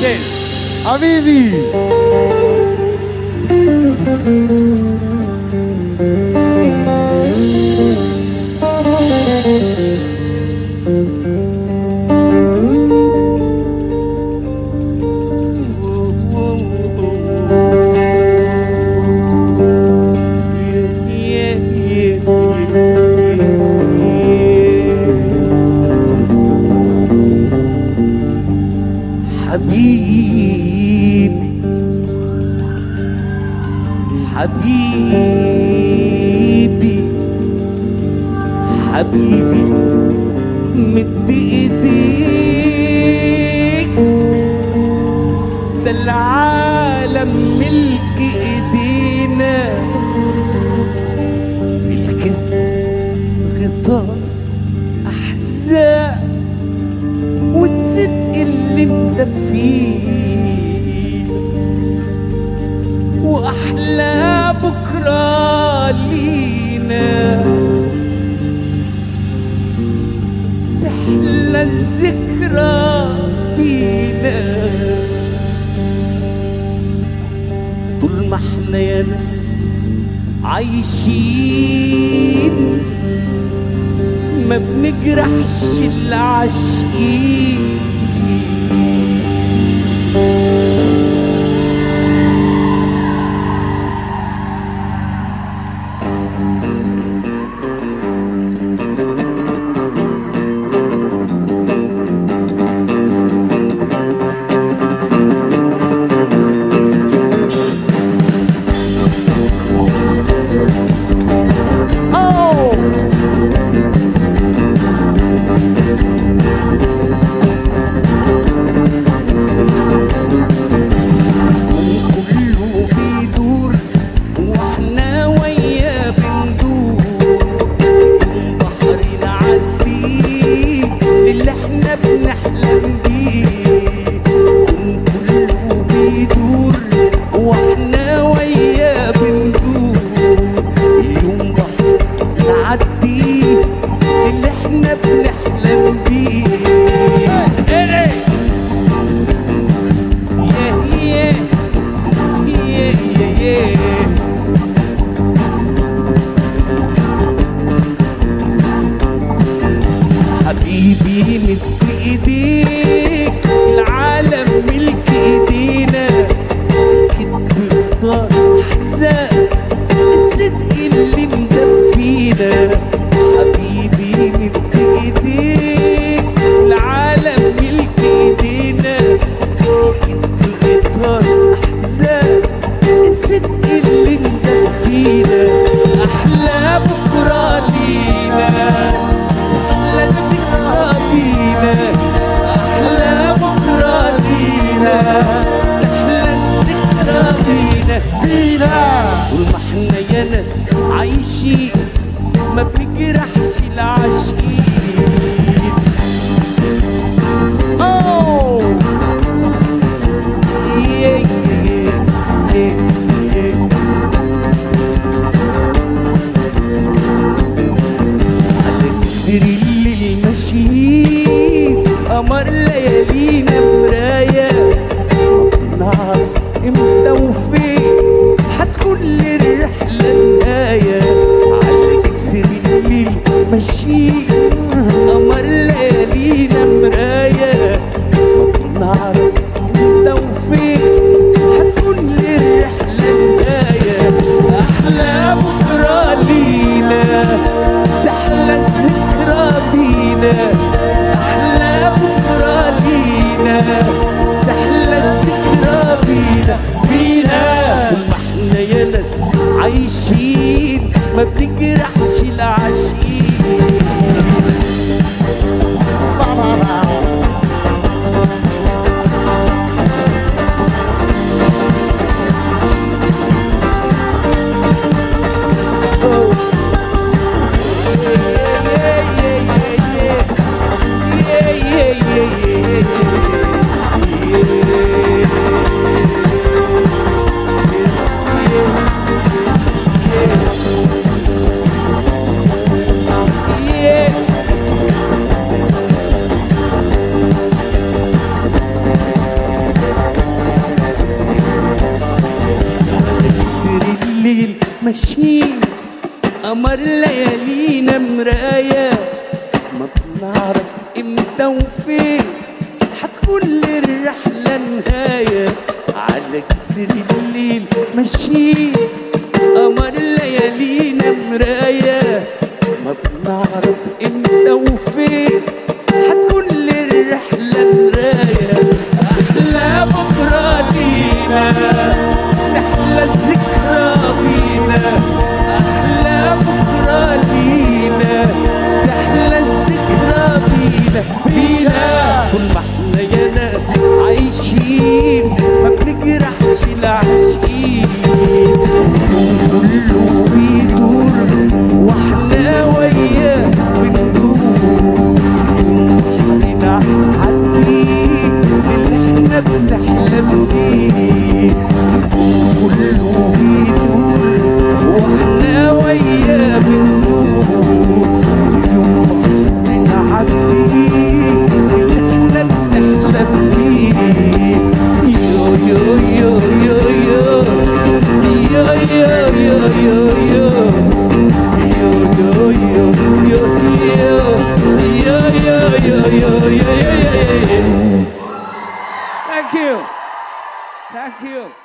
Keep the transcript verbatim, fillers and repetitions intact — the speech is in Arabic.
حسين حبيبي. حبيبي حبيبي حبيبي مد ايديك، ده العالم ملك ايدينا، الكذب غطاء احزان والصدق اللي مدفيه، واحلى بكره لينا، تحلى الذكرى بينا، طول ما احنا يا ناس عايشين ما بنجرحش العاشقين. حبيبي مد ايديك، العالم ملك ايدينا، الكذب غطاء احزان الصدق اللي مدفينا. حبيبي مد ايديك، العالم ملك ايدينا، الكذب غطاء احزان الصدق اللي مدفينا، احلى بكره لينا، أحلى الذكرى بينا، أحلى بكرة لينا، أحلى الذكرى بينا بينا. طول ما احنا يا ناس عايشين ما بنجرحش العاشقين. أوه yeah, yeah, yeah, yeah. على كسر الليل ماشيين، قمر ليالينا مراية، نعرف امتى وفين هتكون للرحلة النهاية. على كسر الليل ماشيين، قمر ليالينا مراية، نعرف امتى وفين هتكون للرحلة النهاية. أحلى بكرة لينا، تحلى الذكرى بينا، أحلى بكرة لينا، تحلى الذكرى بينا بينا. طول ما احنا يا ناس عايشين ما بنجرحش العاشقين. ماشيين قمر ليالينا مراية، ما بنعرف امتى وفين حتكون للرحلة نهاية. على كسر الليل ماشيين قمر ليالينا مراية، ما بنعرف امتى وفين حتكون للرحلة نهاية. أحلى بكرة لينا تحلى الذكرى بينا، أحلى بكرة لينا تحلى الذكرى بينا بينا. طول ما احنا يانا عايشين ما بنجرحش العاشقين، كله بيدور واحنا وياه بندور. بحرنا عدي اللي احنا بنحلم بيه، كله بيدور واحنا وياه بندور. يوم بحرنا عدي اللي احنا بنحلم بيه. يو يو يو يو يو يو يو يو يو Thank you. Thank you.